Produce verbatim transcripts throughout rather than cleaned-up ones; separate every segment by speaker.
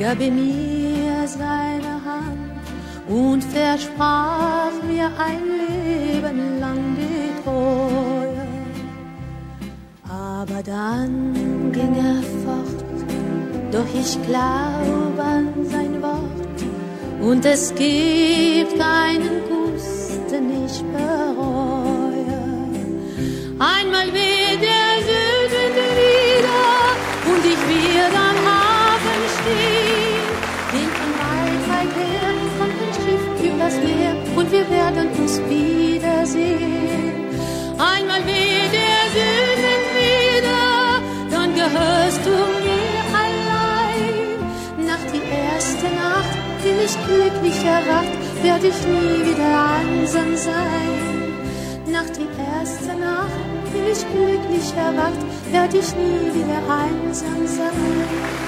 Speaker 1: gab mir seine Hand und versprach mir ein Leben lang die Treue. Aber dann ging er fort, doch ich glaube an sein Wort. Und es gibt keinen Kuss, den ich bereue. Einmal weht der Südwind wieder und ich werde am Hafen stehen. Hinten weit, weit her kommt ein Schiff übers Meer und wir werden uns wiedersehen. Einmal weht der Südwind wieder, dann gehörst du mir allein. Nach die erste Nacht bin ich glücklich erwacht, werde ich nie wieder einsam sein. Nach die erste Nacht bin ich glücklich erwacht, werde ich nie wieder einsam sein.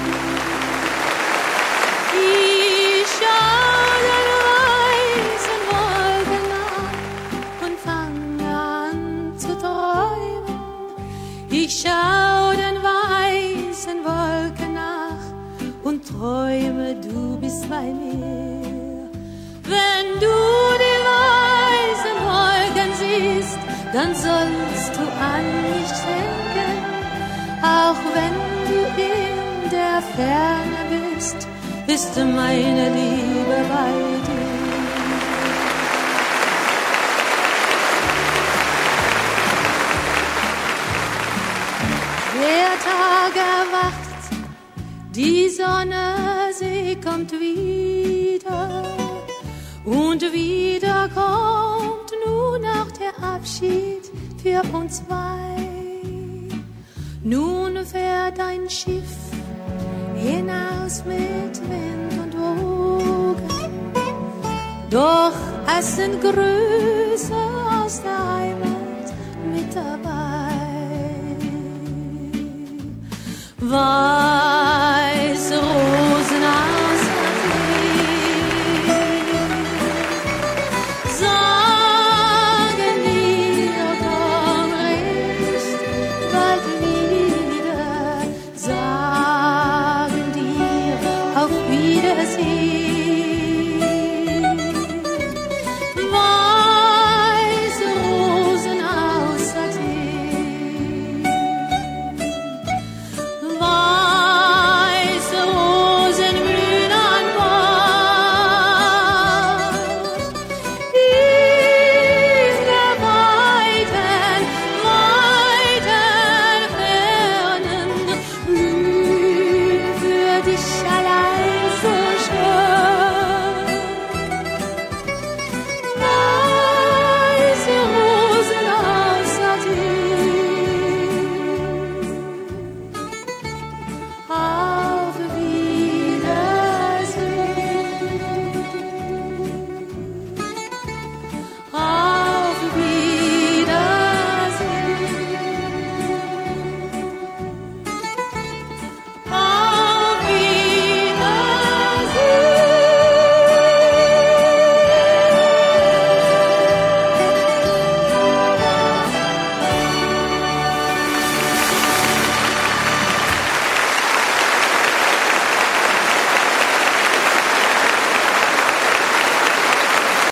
Speaker 1: Ich schau den weißen Wolken an und fange an zu träumen. Ich schau den weißen Wolken nach und träume, du bist bei mir. Wenn du die weißen Wolken siehst, dann sollst du an mich denken, auch wenn du in der Ferne bist, ist meine Liebe bei dir. Der Tag erwacht, die Sonne, sie kommt wieder. Und wieder kommt nun auch der Abschied für uns zwei. Nun fährt ein Schiff hinaus mit Wind und Wogen. Doch es sind Grüße aus der Heimat mit dabei. War